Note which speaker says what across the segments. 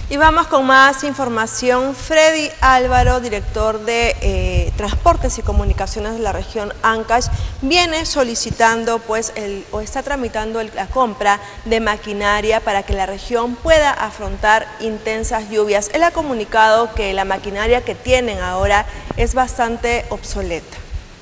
Speaker 1: Y vamos con más información. Freddy Álvaro, director de Transportes y Comunicaciones de la región Ancash, viene solicitando o está tramitando la compra de maquinaria para que la región pueda afrontar intensas lluvias. Él ha comunicado que la maquinaria que tienen ahora es bastante obsoleta.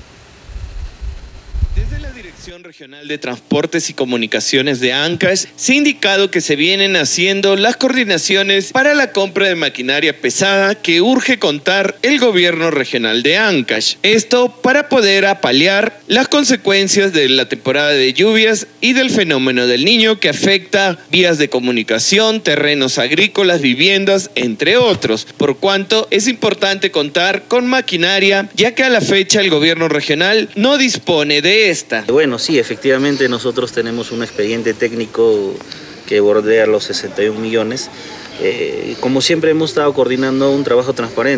Speaker 2: Desde la Dirección Regional de Transportes y Comunicaciones de Ancash se ha indicado que se vienen haciendo las coordinaciones para la compra de maquinaria pesada que urge contar el gobierno regional de Ancash. Esto para poder paliar las consecuencias de la temporada de lluvias y del fenómeno del Niño que afecta vías de comunicación, terrenos agrícolas, viviendas, entre otros. Por cuanto es importante contar con maquinaria, ya que a la fecha el gobierno regional no dispone de esta.
Speaker 3: Bueno, sí, efectivamente nosotros tenemos un expediente técnico que bordea los 61 millones. Como siempre hemos estado coordinando un trabajo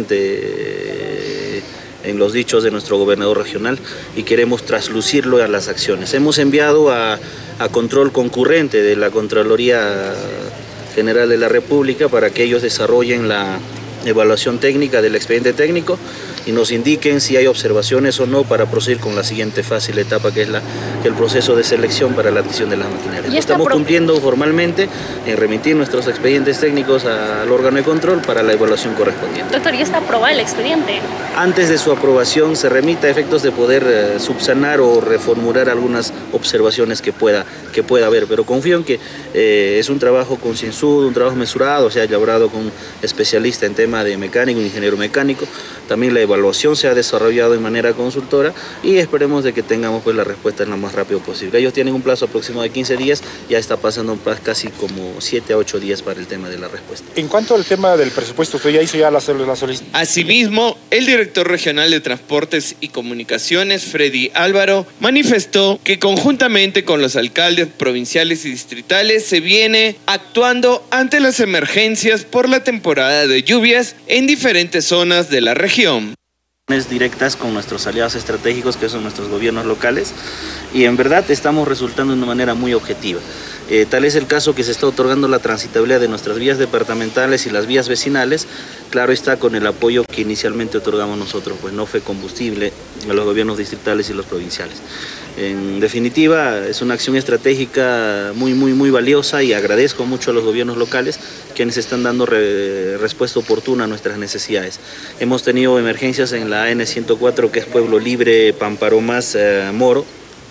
Speaker 3: transparente en los dichos de nuestro gobernador regional y queremos traslucirlo a las acciones. Hemos enviado a control concurrente de la Contraloría General de la República para que ellos desarrollen la evaluación técnica del expediente técnico y nos indiquen si hay observaciones o no para proseguir con la siguiente fase y la etapa que es el proceso de selección para la adquisición de las maquinarias. Estamos cumpliendo formalmente en remitir nuestros expedientes técnicos al órgano de control para la evaluación correspondiente.
Speaker 4: Doctor, ¿ya está aprobado el expediente?
Speaker 3: Antes de su aprobación se remite a efectos de poder subsanar o reformular algunas observaciones que pueda haber, pero confío en que es un trabajo concienzudo, un trabajo mesurado, se ha elaborado con un especialista en tema de mecánico, un ingeniero mecánico. También la evaluación se ha desarrollado de manera consultora y esperemos de que tengamos la respuesta lo más rápido posible. Ellos tienen un plazo aproximado de 15 días, ya está pasando casi como 7 a 8 días para el tema de la respuesta.
Speaker 5: En cuanto al tema del presupuesto, ¿usted ya hizo la solicitud?
Speaker 2: Asimismo, el director regional de Transportes y Comunicaciones, Freddy Álvaro, manifestó que conjuntamente con los alcaldes provinciales y distritales se viene actuando ante las emergencias por la temporada de lluvias en diferentes zonas de la región.
Speaker 3: Directas con nuestros aliados estratégicos que son nuestros gobiernos locales y en verdad estamos resultando de una manera muy objetiva. Tal es el caso que se está otorgando la transitabilidad de nuestras vías departamentales y las vías vecinales, claro está con el apoyo que inicialmente otorgamos nosotros, pues no fue combustible a los gobiernos distritales y los provinciales. En definitiva, es una acción estratégica muy valiosa y agradezco mucho a los gobiernos locales quienes están dando respuesta oportuna a nuestras necesidades. Hemos tenido emergencias en la AN104 que es Pueblo Libre, Pamparomás, Moro.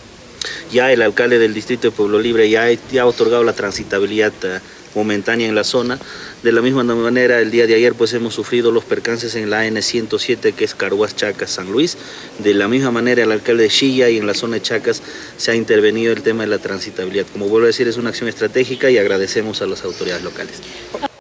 Speaker 3: Ya el alcalde del distrito de Pueblo Libre ya ha otorgado la transitabilidad momentánea en la zona. De la misma manera, el día de ayer pues hemos sufrido los percances en la N107 que es Caruás, Chacas, San Luis. De la misma manera, el alcalde de Chilla y en la zona de Chacas se ha intervenido el tema de la transitabilidad. Como vuelvo a decir, es una acción estratégica y agradecemos a las autoridades locales.